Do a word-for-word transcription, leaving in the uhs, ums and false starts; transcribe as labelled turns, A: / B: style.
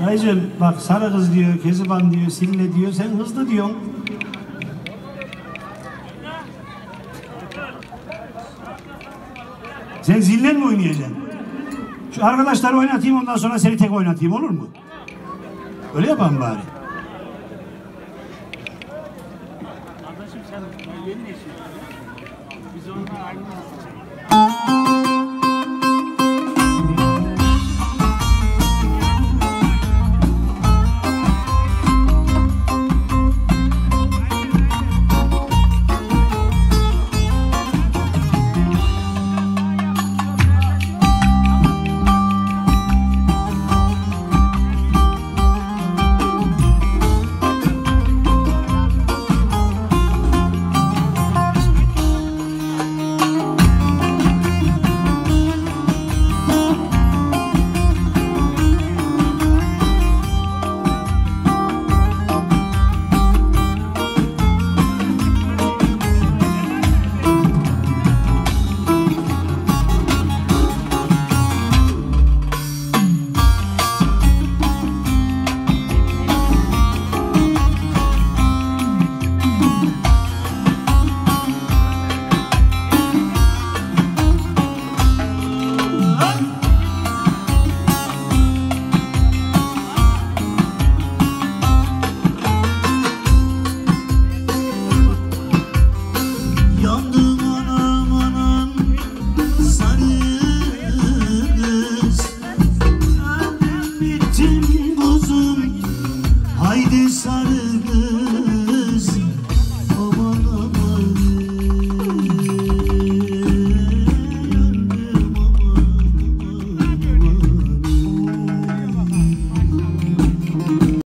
A: Dayıcığım bak sarı kız diyor, Keziban diyor, Sille diyor, sen hızlı diyorsun. Sen zillen mi oynayacaksın? Şu arkadaşları oynatayım, ondan sonra seni tek oynatayım, olur mu? Öyle yapalım bari.
B: Arkadaşım sen yeni nesil. Biz onunla aynı nesil.